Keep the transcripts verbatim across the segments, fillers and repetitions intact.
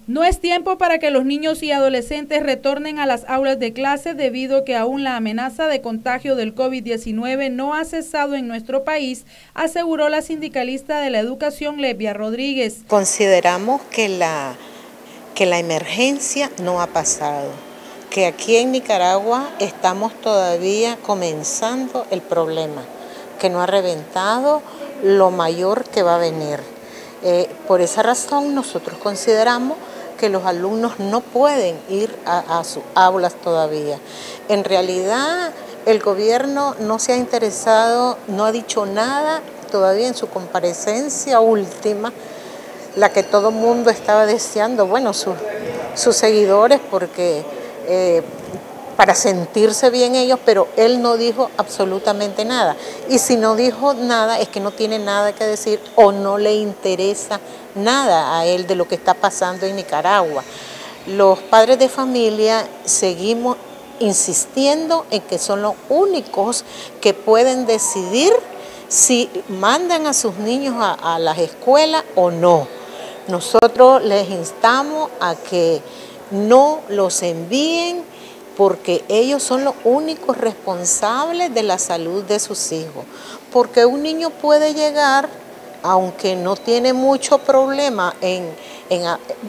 No es tiempo para que los niños y adolescentes retornen a las aulas de clase debido a que aún la amenaza de contagio del COVID diecinueve no ha cesado en nuestro país, aseguró la sindicalista de la educación, Levia Rodríguez. Consideramos que la, que la emergencia no ha pasado, que aquí en Nicaragua estamos todavía comenzando el problema, que no ha reventado lo mayor que va a venir. Eh, por esa razón nosotros consideramos que los alumnos no pueden ir a, a sus aulas todavía. En realidad el gobierno no se ha interesado, no ha dicho nada todavía en su comparecencia última, la que todo el mundo estaba deseando, bueno, su, sus seguidores, porque eh, para sentirse bien ellos, pero él no dijo absolutamente nada. Y si no dijo nada es que no tiene nada que decir o no le interesa nada a él de lo que está pasando en Nicaragua. Los padres de familia seguimos insistiendo en que son los únicos que pueden decidir si mandan a sus niños a, a las escuelas o no. Nosotros les instamos a que no los envíen porque ellos son los únicos responsables de la salud de sus hijos. Porque un niño puede llegar, aunque no tiene mucho problema en, en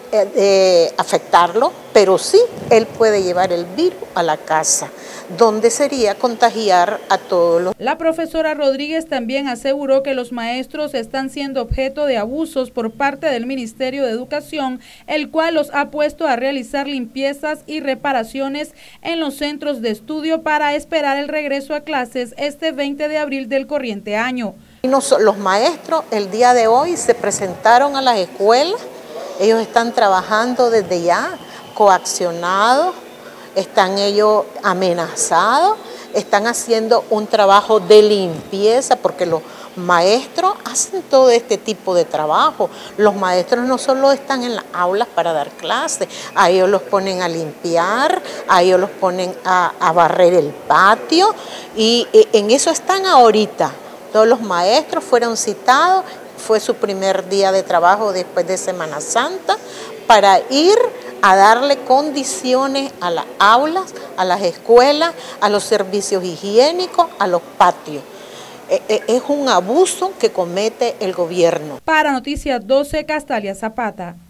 eh, afectarlo, pero sí, él puede llevar el virus a la casa, donde sería contagiar a todos los... La profesora Rodríguez también aseguró que los maestros están siendo objeto de abusos por parte del Ministerio de Educación, el cual los ha puesto a realizar limpiezas y reparaciones en los centros de estudio para esperar el regreso a clases este veinte de abril del corriente año. Los maestros el día de hoy se presentaron a las escuelas, ellos están trabajando desde ya, coaccionados, están ellos amenazados, están haciendo un trabajo de limpieza porque los maestros hacen todo este tipo de trabajo. Los maestros no solo están en las aulas para dar clases, a ellos los ponen a limpiar, a ellos los ponen a, a barrer el patio y, y en eso están ahorita. Todos los maestros fueron citados, fue su primer día de trabajo después de Semana Santa, para ir a darle condiciones a las aulas, a las escuelas, a los servicios higiénicos, a los patios. Es un abuso que comete el gobierno. Para Noticias doce, Castalia Zapata.